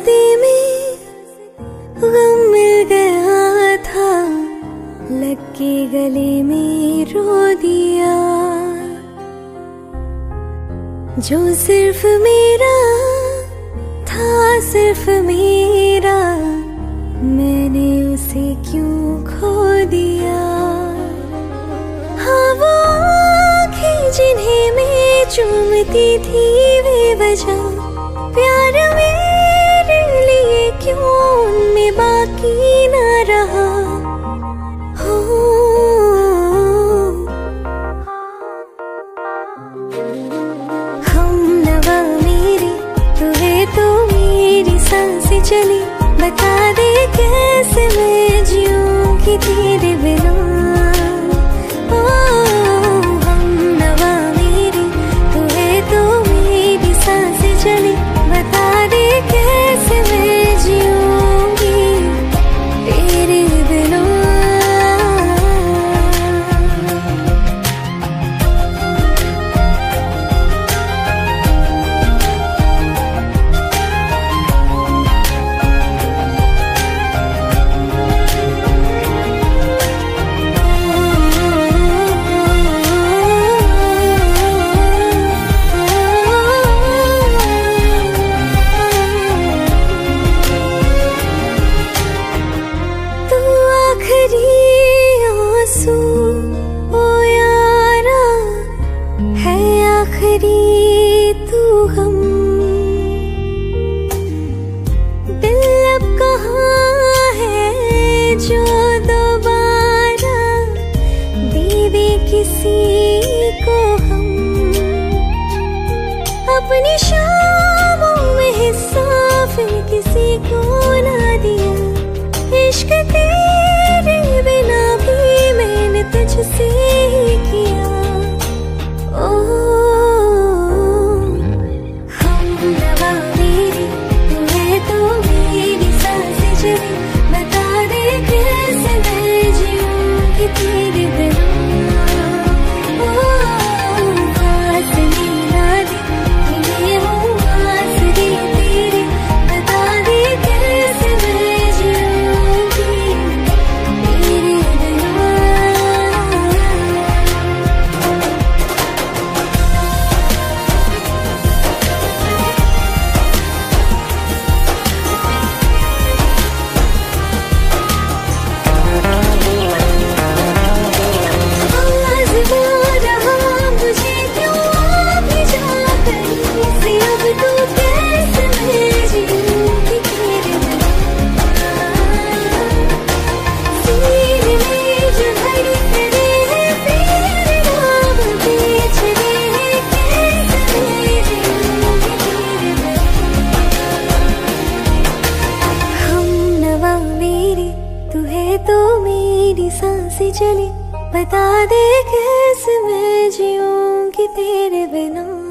रास्ते में गम मिल गया था, लग के गले में रो दिया। जो सिर्फ मेरा था, सिर्फ मेरा, मैंने उसे क्यों खो दिया। हाँ वो आँखें जिन्हें मैं चूमती थी बेवजह, प्यार मेरे लिए क्यों उनमें बाकी न रहा। हो हमनवा मेरी, तू है तो मेरी सांसें चली, बता दे कैसे मैं जीऊंगी तेरे बिना। ओ हमनवा मेरी, तू है तो मेरी सांसें चली, बता दे कैसे मैं जीऊंगी तेरे बिना। अपनी शामों में हिस्सा फिर किसी को ना दिया। इश्क तेरे बिना भी मैंने तुझसे ही किया। ओ हमनवा मेरी, तू है तो मेरी सांसें चली, बता दे कैसे मैं जीऊंगी तेरे बिना। चली, बता दे कैसे मैं जीऊंगी तेरे बिना।